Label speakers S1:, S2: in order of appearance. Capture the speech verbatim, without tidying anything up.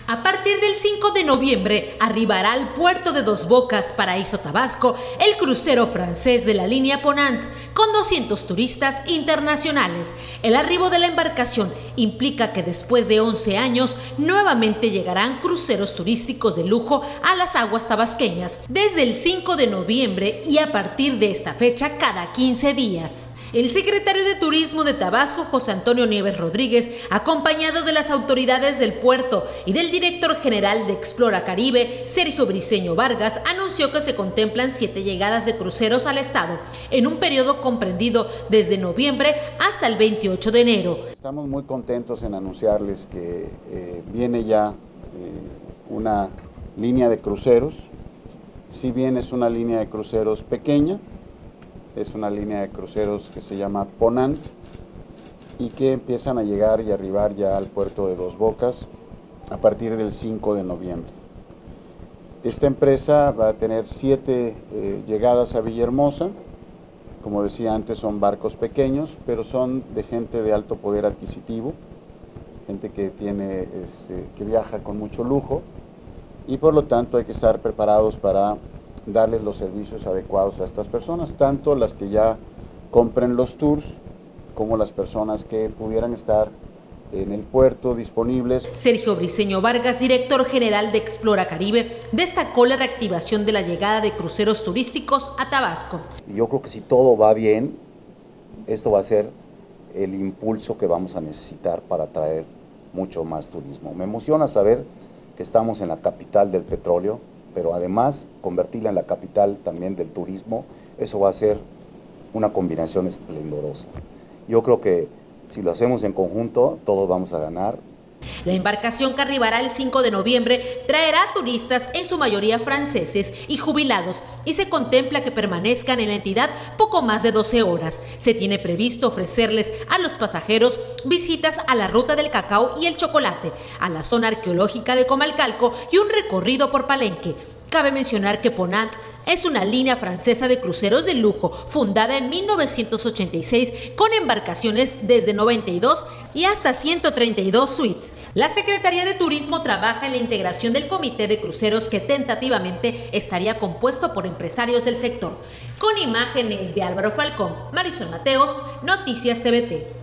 S1: A partir del cinco de noviembre arribará al puerto de Dos Bocas, Paraíso Tabasco, el crucero francés de la línea Ponant, con doscientos turistas internacionales. El arribo de la embarcación implica que después de once años nuevamente llegarán cruceros turísticos de lujo a las aguas tabasqueñas, desde el cinco de noviembre y a partir de esta fecha cada quince días. El secretario de Turismo de Tabasco, José Antonio Nieves Rodríguez, acompañado de las autoridades del puerto y del director general de Explora Caribe, Sergio Briceño Vargas, anunció que se contemplan siete llegadas de cruceros al estado en un periodo comprendido desde noviembre hasta el veintiocho de enero.
S2: Estamos muy contentos en anunciarles que eh, viene ya eh, una línea de cruceros. Si bien es una línea de cruceros pequeña, es una línea de cruceros que se llama Ponant y que empiezan a llegar y arribar ya al puerto de Dos Bocas a partir del cinco de noviembre. Esta empresa va a tener siete eh, llegadas a Villahermosa. Como decía antes, son barcos pequeños, pero son de gente de alto poder adquisitivo, gente que, tiene, este, que viaja con mucho lujo y por lo tanto hay que estar preparados para darles los servicios adecuados a estas personas, tanto las que ya compren los tours como las personas que pudieran estar en el puerto disponibles.
S1: Sergio Briceño Vargas, director general de Explora Caribe, destacó la reactivación de la llegada de cruceros turísticos a Tabasco.
S3: Yo creo que si todo va bien, esto va a ser el impulso que vamos a necesitar para atraer mucho más turismo. Me emociona saber que estamos en la capital del petróleo, pero además convertirla en la capital también del turismo. Eso va a ser una combinación esplendorosa. Yo creo que si lo hacemos en conjunto, todos vamos a ganar.
S1: La embarcación que arribará el cinco de noviembre traerá turistas, en su mayoría franceses y jubilados, y se contempla que permanezcan en la entidad poco más de doce horas. Se tiene previsto ofrecerles a los pasajeros visitas a la ruta del cacao y el chocolate, a la zona arqueológica de Comalcalco y un recorrido por Palenque. Cabe mencionar que Ponant es una línea francesa de cruceros de lujo, fundada en mil novecientos ochenta y seis, con embarcaciones desde noventa y dos y hasta ciento treinta y dos suites. La Secretaría de Turismo trabaja en la integración del comité de cruceros, que tentativamente estaría compuesto por empresarios del sector. Con imágenes de Álvaro Falcón, Marisol Mateos, Noticias T V T.